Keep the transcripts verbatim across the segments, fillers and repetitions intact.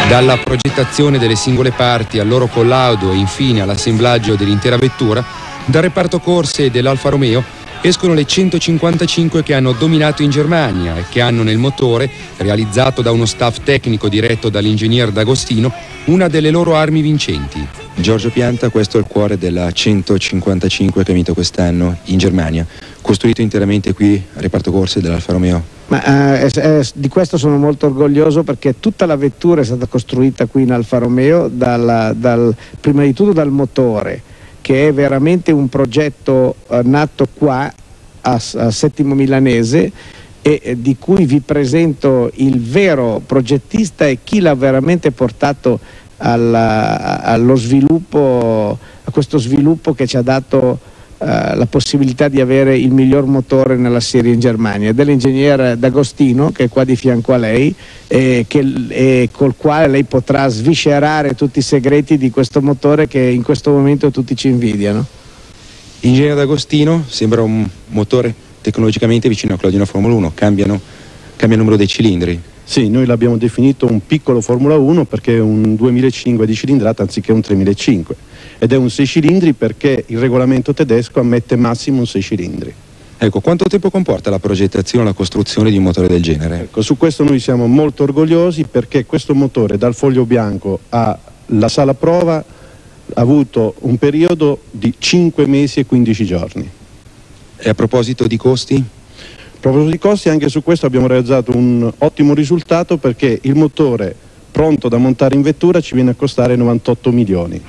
Dalla progettazione delle singole parti al loro collaudo e infine all'assemblaggio dell'intera vettura, dal reparto corse dell'Alfa Romeo escono le centocinquantacinque che hanno dominato in Germania e che hanno nel motore, realizzato da uno staff tecnico diretto dall'ingegner D'Agostino, una delle loro armi vincenti. Giorgio Pianta, questo è il cuore della centocinquantacinque che ha vinto quest'anno in Germania, costruito interamente qui al reparto corse dell'Alfa Romeo. Ma, eh, eh, di questo sono molto orgoglioso, perché tutta la vettura è stata costruita qui in Alfa Romeo, dal, dal, prima di tutto dal motore, che è veramente un progetto eh, nato qua a, a Settimo Milanese, e eh, di cui vi presento il vero progettista e chi l'ha veramente portato alla, allo sviluppo, a questo sviluppo che ci ha dato uh, la possibilità di avere il miglior motore nella serie in Germania, dell'ingegner D'Agostino, che è qua di fianco a lei e, che, e col quale lei potrà sviscerare tutti i segreti di questo motore che in questo momento tutti ci invidiano. Ingegner D'Agostino, sembra un motore tecnologicamente vicino a quello di una Formula uno, cambiano, cambia il numero dei cilindri. Sì, noi l'abbiamo definito un piccolo Formula uno perché è un duemilacinque di cilindrata anziché un tremilacinque, ed è un sei cilindri perché il regolamento tedesco ammette massimo un sei cilindri. Ecco, quanto tempo comporta la progettazione e la costruzione di un motore del genere? Ecco, su questo noi siamo molto orgogliosi, perché questo motore dal foglio bianco alla sala prova ha avuto un periodo di cinque mesi e quindici giorni. E a proposito di costi? A proposito di costi, anche su questo abbiamo realizzato un ottimo risultato, perché il motore pronto da montare in vettura ci viene a costare novantotto milioni.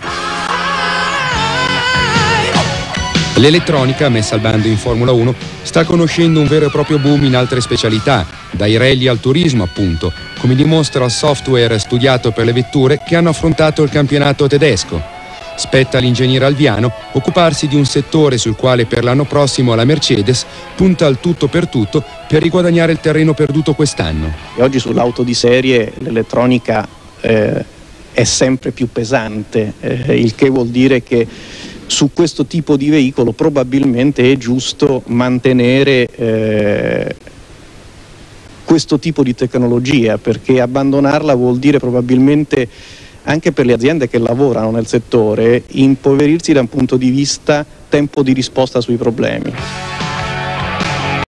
L'elettronica, messa al bando in Formula uno, sta conoscendo un vero e proprio boom in altre specialità, dai rally al turismo appunto, come dimostra il software studiato per le vetture che hanno affrontato il campionato tedesco. Spetta all'ingegnere Alviano occuparsi di un settore sul quale per l'anno prossimo la Mercedes punta al tutto per tutto per riguadagnare il terreno perduto quest'anno. E oggi sull'auto di serie l'elettronica eh, è sempre più pesante, eh, il che vuol dire che su questo tipo di veicolo probabilmente è giusto mantenere eh, questo tipo di tecnologia, perché abbandonarla vuol dire probabilmente, anche per le aziende che lavorano nel settore, impoverirsi da un punto di vista tempo di risposta sui problemi.